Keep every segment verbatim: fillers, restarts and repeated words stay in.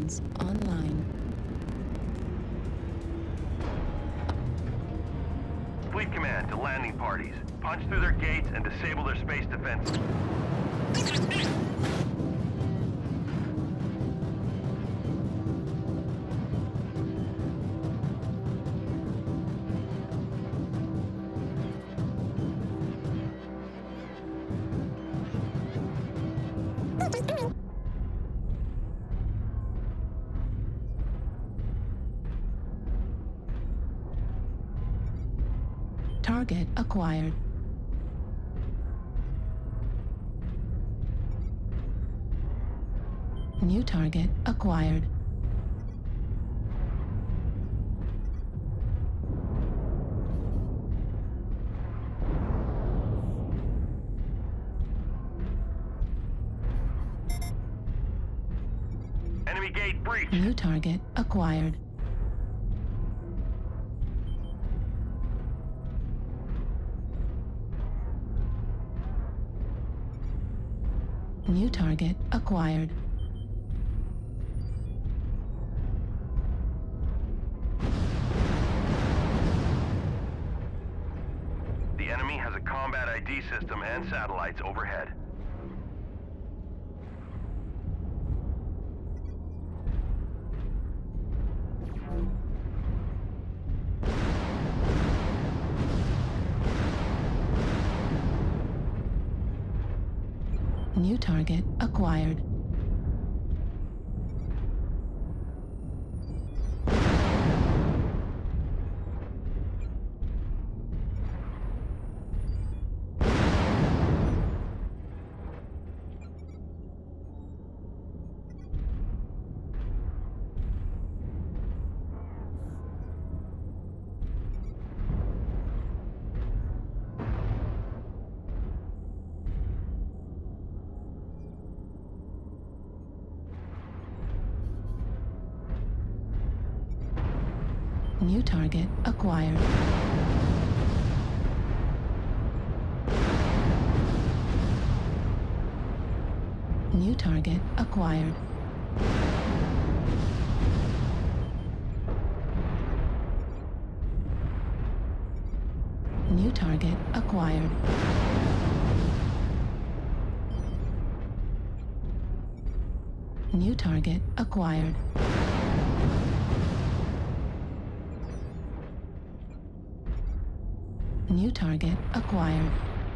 weapons online. Fleet command to landing parties. Punch through their gates and disable their space defenses. Target acquired. New target acquired. Enemy gate breached. New target acquired. New target acquired. The enemy has a combat I D system and satellites overhead. New target acquired. New target acquired. New target acquired. New target acquired. New target acquired. New target acquired.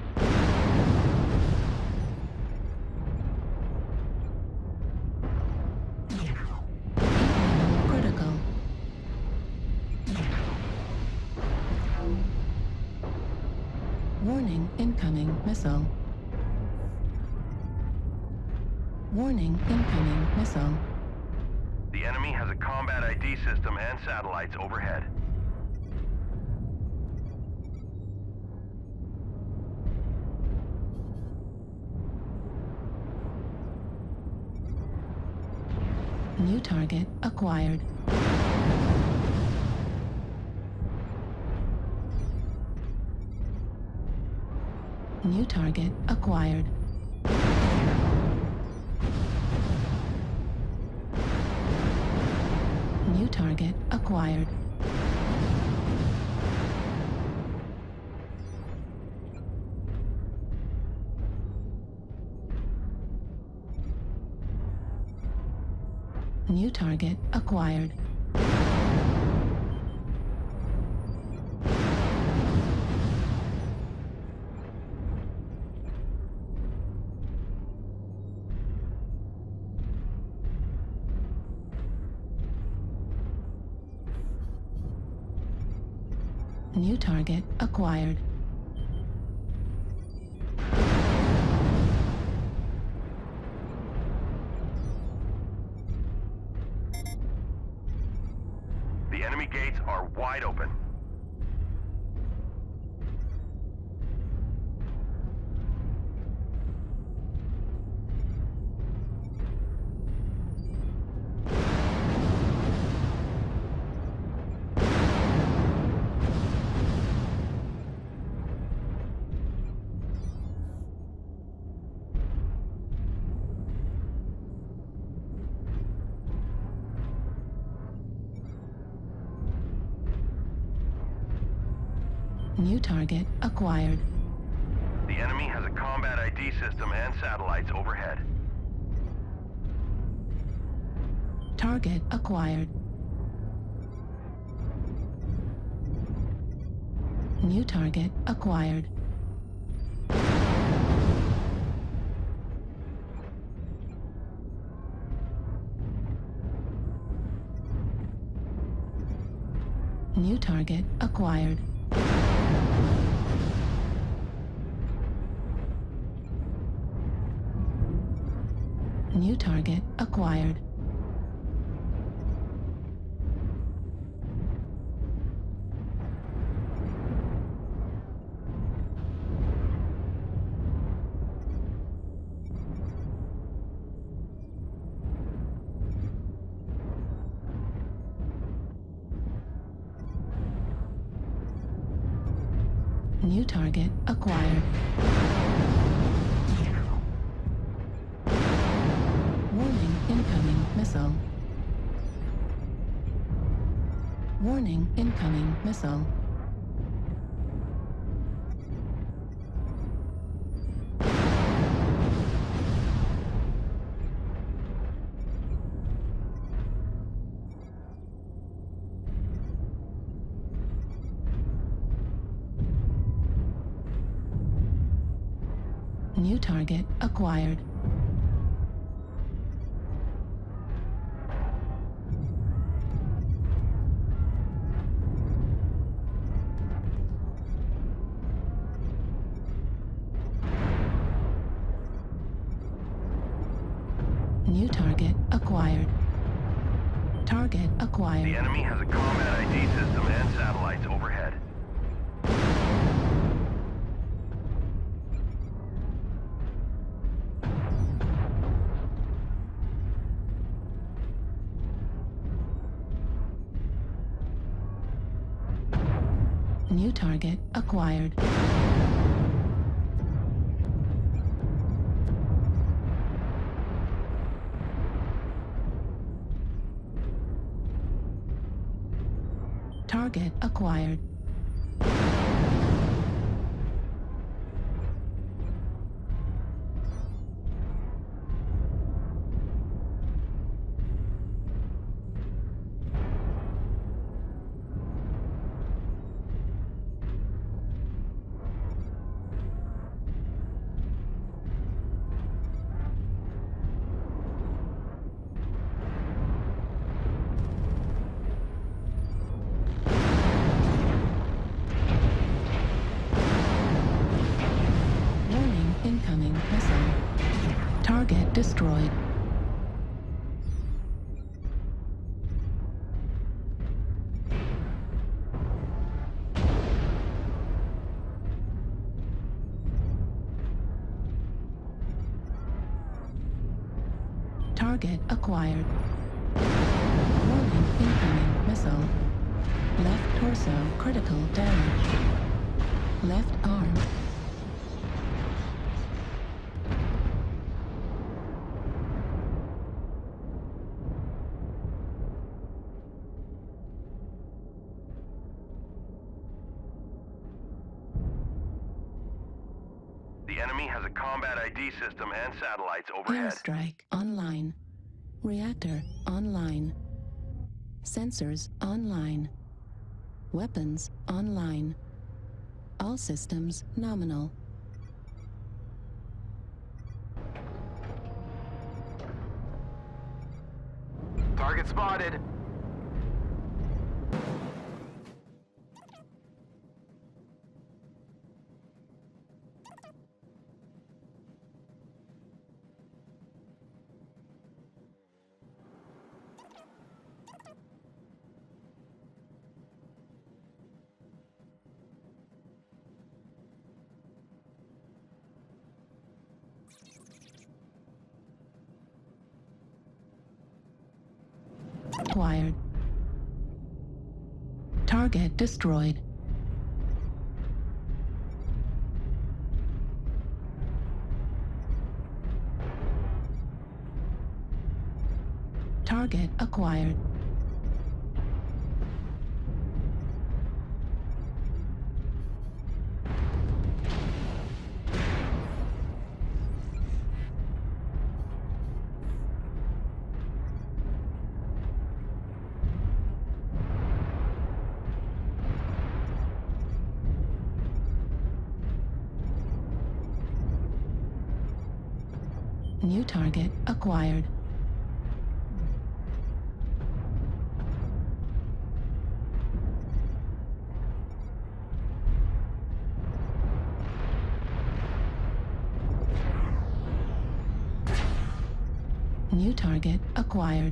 Critical. Warning, incoming missile. Warning, incoming missile. The enemy has a combat I D system and satellites overhead. New target acquired. New target acquired. New target acquired. New target acquired. New target acquired. The enemy gates are wide open. New target acquired. The enemy has a combat I D system and satellites overhead. Target acquired. New target acquired. New target acquired. New target acquired. New target acquired. Warning, incoming missile. Warning, incoming missile. New target acquired. New target acquired. Target acquired. The enemy has a combat I D system and satellites overhead. New target acquired. Target acquired. Incoming missile. Target destroyed. Target acquired. Warning, incoming missile. Left torso critical damage. Left arm. The enemy has a combat I D system and satellites overhead. Airstrike online. Reactor online. Sensors online. Weapons online. All systems nominal. Target spotted. Acquired. Target destroyed. Target acquired. New target acquired. New target acquired.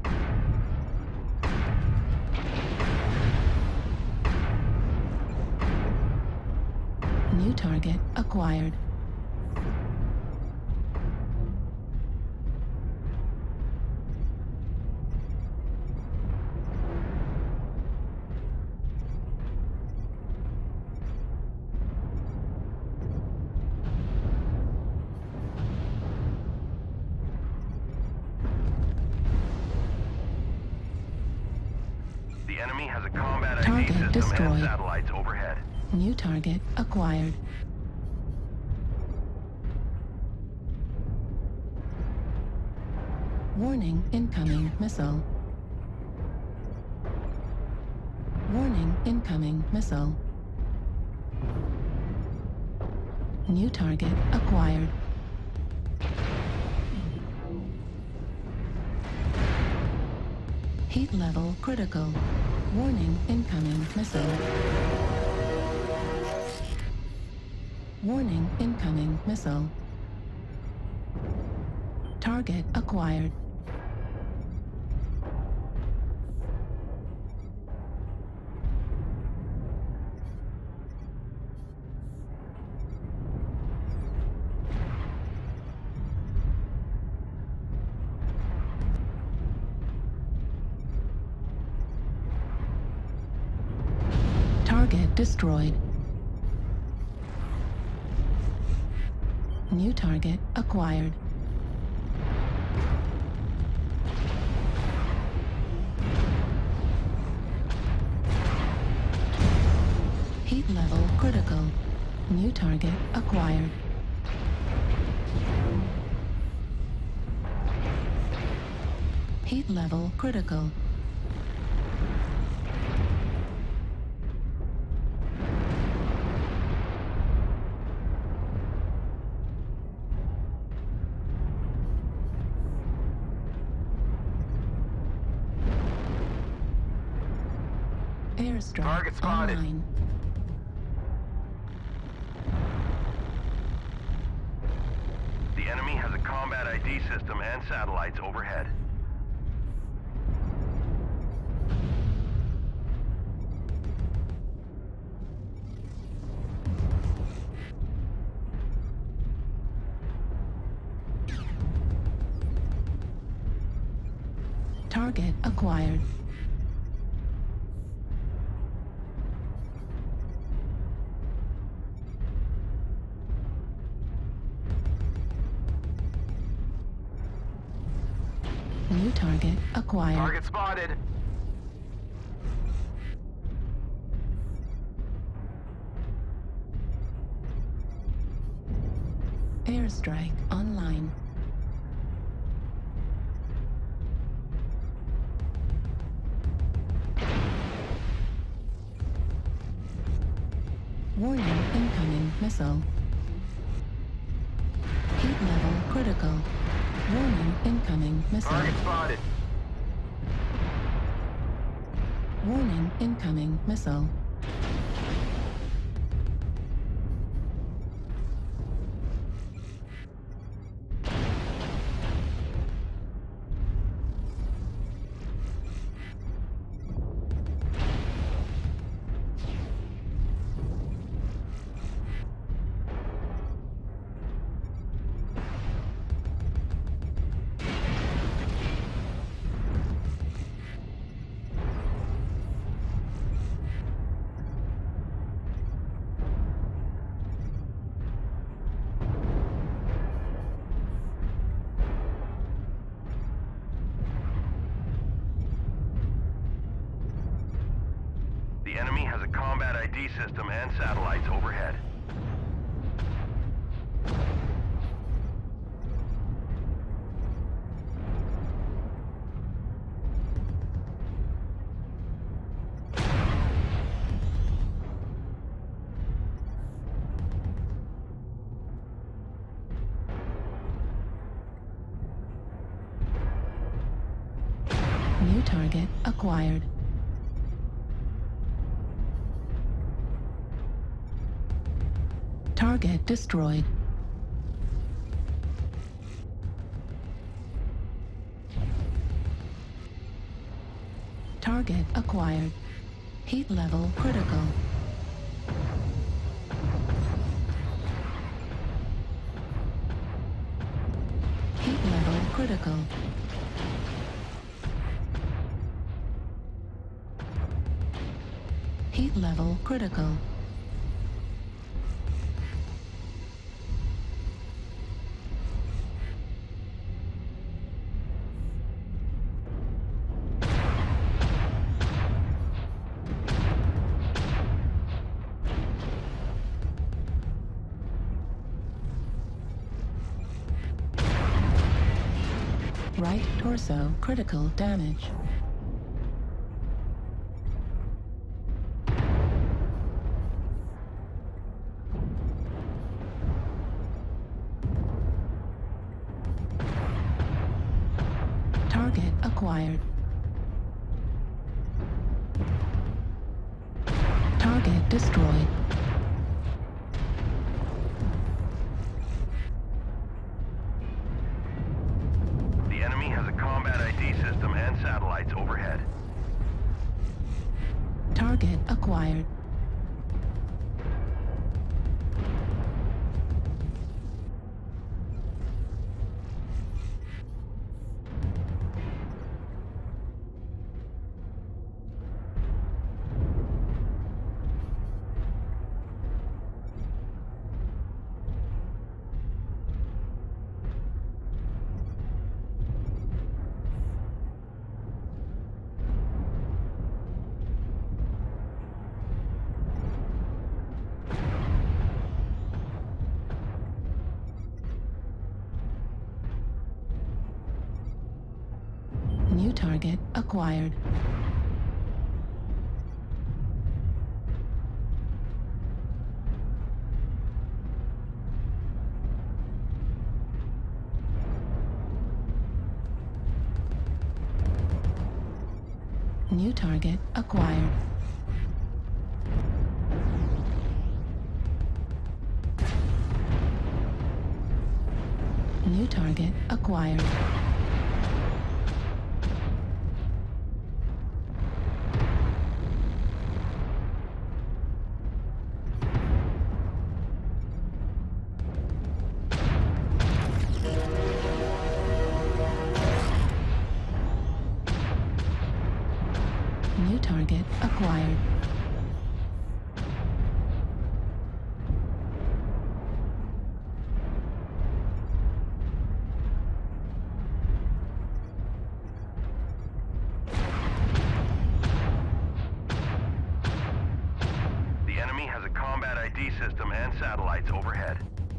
New target acquired. The enemy has a combat I D Target system destroyed. and satellites overhead. New target acquired. Warning, incoming missile. Warning, incoming missile. New target acquired. Heat level critical. Warning, incoming missile. Warning, incoming missile. Target acquired. Target destroyed. New target acquired. Heat level critical. New target acquired. Heat level critical. Airstrike Target spotted. online. The enemy has a combat I D system and satellites overhead. Target acquired. New target acquired. Target spotted. Airstrike online. Warning, incoming missile. Heat level critical. Warning, incoming missile. Target spotted. Warning, incoming missile. The enemy has a combat I D system and satellites overhead. target acquired. Target destroyed. Target acquired. Heat level critical. Heat level critical. Heat level critical. Right torso critical damage. Target acquired. Target destroyed. The enemy has a combat I D system and satellites overhead. Target acquired. New target acquired. New target acquired. New target acquired. New target acquired. The enemy has a combat I D system and satellites overhead.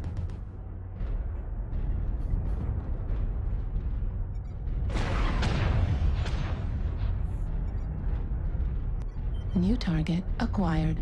New target acquired.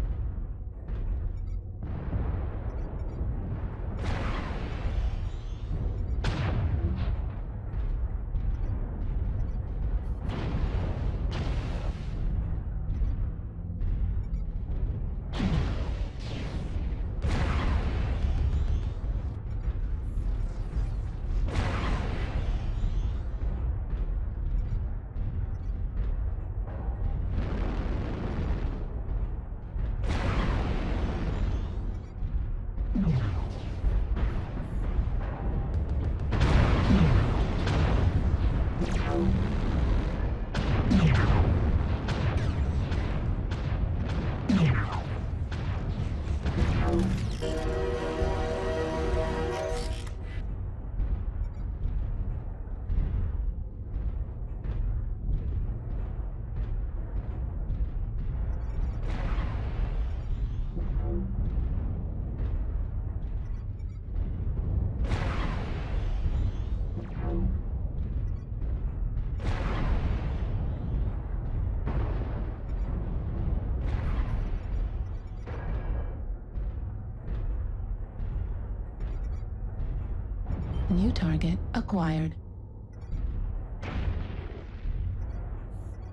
New target acquired.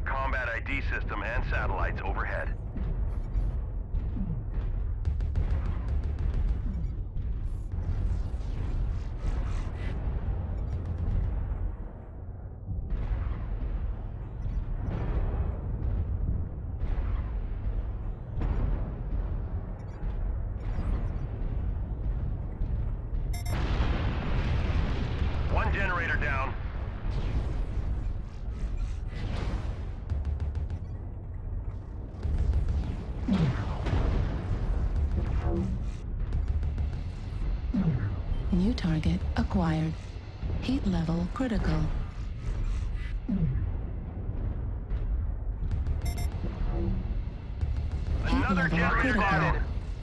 combat I D system and satellites overhead. One generator down. New target acquired. Heat level critical. Heat Another level generator critical. spotted.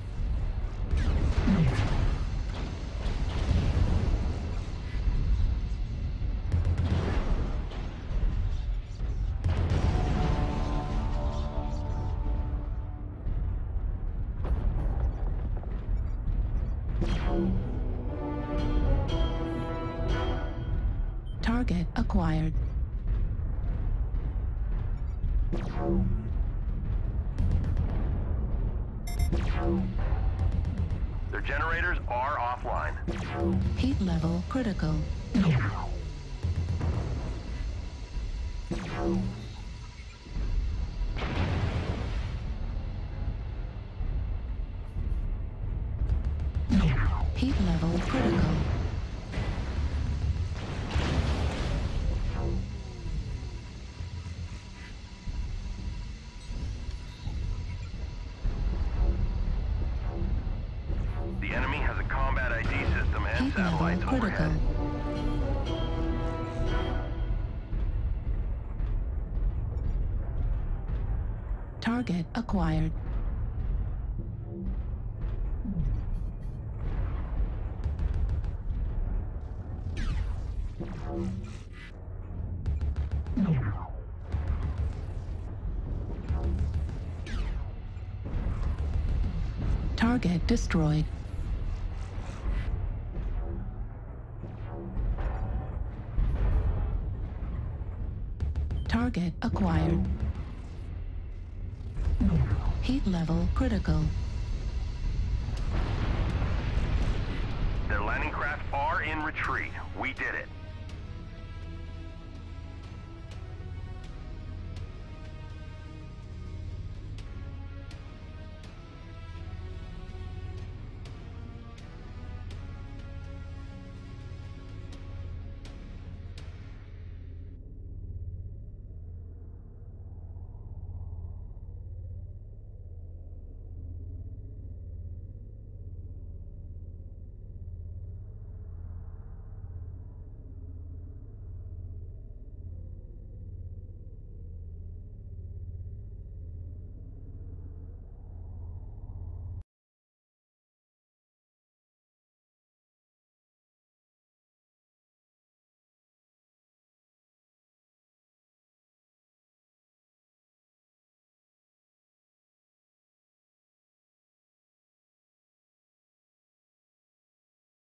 Target acquired. Their generators are offline. Heat level critical. Heat level critical. The enemy has a combat I D system and Heat satellites level critical. overhead. Target acquired. Target destroyed. Target acquired. Heat level critical. Their landing craft are in retreat. We did it.